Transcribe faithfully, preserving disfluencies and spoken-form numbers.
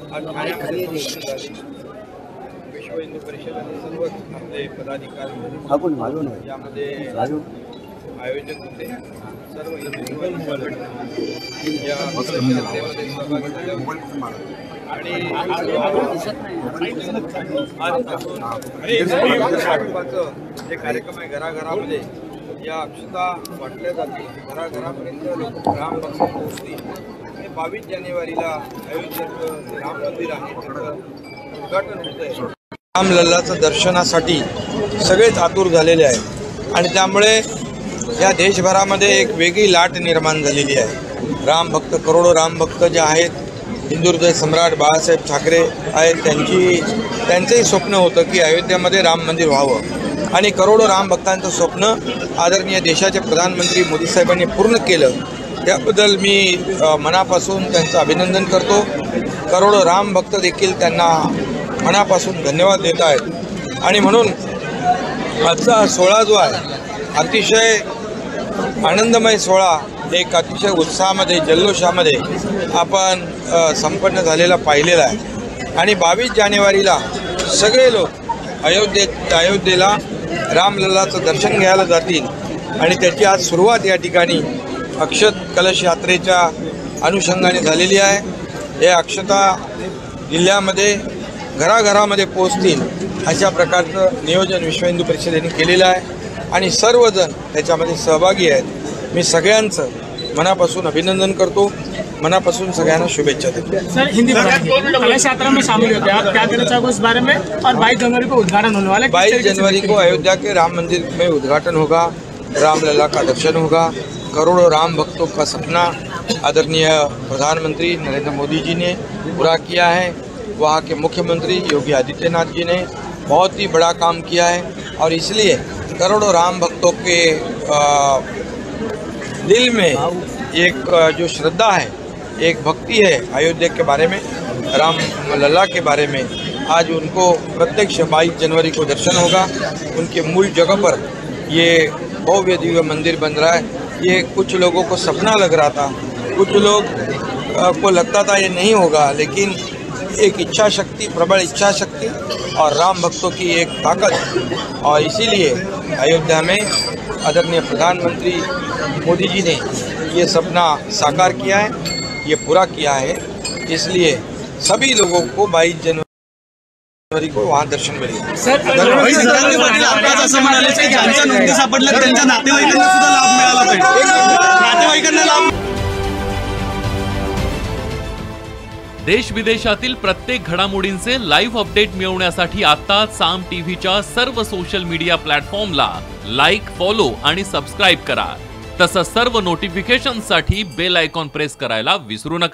आज ठाण्यामध्ये विश्व हिंदू परिषद आणि सर्व आपले पदाधिकारी यामध्ये आयोजक होते। सर्व हिंदू या परिषदेमध्ये सहभागी झाले आणि जे कार्यक्रम आहे घराघरामध्ये या अक्षता वाटल्या जातील, घराघरापर्यंत राम भक्त पोहोचतील। हे बावीस जानेवारीला अयोध्येत राम मंदिर आहे त्याचं उद्घाटन होत आहे। रामलल्लाचं दर्शनासाठी सगळेच आतुर झालेले आहेत आणि त्यामुळे या देशभरामध्ये एक वेगळी लाट निर्माण झालेली आहे। राम भक्त, करोडो राम भक्त जे आहेत, हिंदू हृदय सम्राट बाळासाहेब ठाकरे आहेत, त्यांची त्यांचंही स्वप्न होतं की अयोध्येमध्ये राम मंदिर व्हावं आणि करोडो राम भक्तांचं स्वप्न आदरणीय देशाचे प्रधानमंत्री मोदी साहेबांनी पूर्ण केलं। त्याबद्दल मी मनापासून त्यांचं अभिनंदन करतो। करोडो राम भक्त देखील त्यांना मनापासून धन्यवाद देत आहेत आणि म्हणून आजचा सोहळा जो आहे अतिशय आनंदमय सोहळा, एक अतिशय उत्साहामध्ये जल्लोषामध्ये आपण संपन्न झालेला पाहिलेला आहे आणि बावीस जानेवारीला सगळे लोक अयोध्येत अयोध्येला रामलल्लाचं दर्शन घ्यायला जातील आणि त्याची आज सुरुवात या ठिकाणी अक्षत कलश यात्रेच्या अनुषंगाने झालेली आहे। हे अक्षता जिल्ह्यामध्ये घराघरामध्ये पोहोचतील अशा प्रकारचं नियोजन विश्व हिंदू परिषदेने केलेलं आहे आणि सर्वजण त्याच्यामध्ये सहभागी आहेत। मी सगळ्यांचं मनापासून अभिनंदन करतो, मनापासून सगळ्यांना शुभेच्छा देतो। सर, हिंदी कलश यात्रा में शामिल होते हैं, आप क्या कहना चाहोगे इस बारे में? और बाईस जनवरी को उद्घाटन होने वाला है। बाईस जनवरी को अयोध्या के राम मंदिर में उद्घाटन होगा, रामलला का दर्शन होगा। करोड़ों राम भक्तों का सपना आदरणीय प्रधानमंत्री नरेंद्र मोदी जी ने पूरा किया है। वहाँ के मुख्यमंत्री योगी आदित्यनाथ जी ने बहुत ही बड़ा काम किया है और इसलिए करोड़ों राम भक्तों के आ, दिल में एक जो श्रद्धा है, एक भक्ति है अयोध्या के बारे में, राम लल्ला के बारे में, आज उनको प्रत्यक्ष बाईस जनवरी को दर्शन होगा। उनके मूल जगह पर ये भव्य दिव्य मंदिर बन रहा है। ये कुछ लोगों को सपना लग रहा था, कुछ लोग को लगता था ये नहीं होगा, लेकिन एक इच्छा शक्ति, प्रबल इच्छा शक्ति और राम भक्तों की एक ताकत, और इसीलिए अयोध्या में आदरणीय प्रधानमंत्री मोदी जी ने ये सपना साकार किया है, ये पूरा किया है। इसलिए सभी लोगों को बाईस जनवरी को वहाँ दर्शन मिलेगा। सर, देश विदेशातील प्रत्येक घडामोडींचे लाईव्ह अपडेट मिळवण्यासाठी आता साम टीव्हीच्या सर्व सोशल मीडिया प्लॅटफॉर्मला लाईक, फॉलो आणि सबस्क्राइब करा। तसंच सर्व नोटिफिकेशनसाठी बेल आयकॉन प्रेस करायला विसरू नका।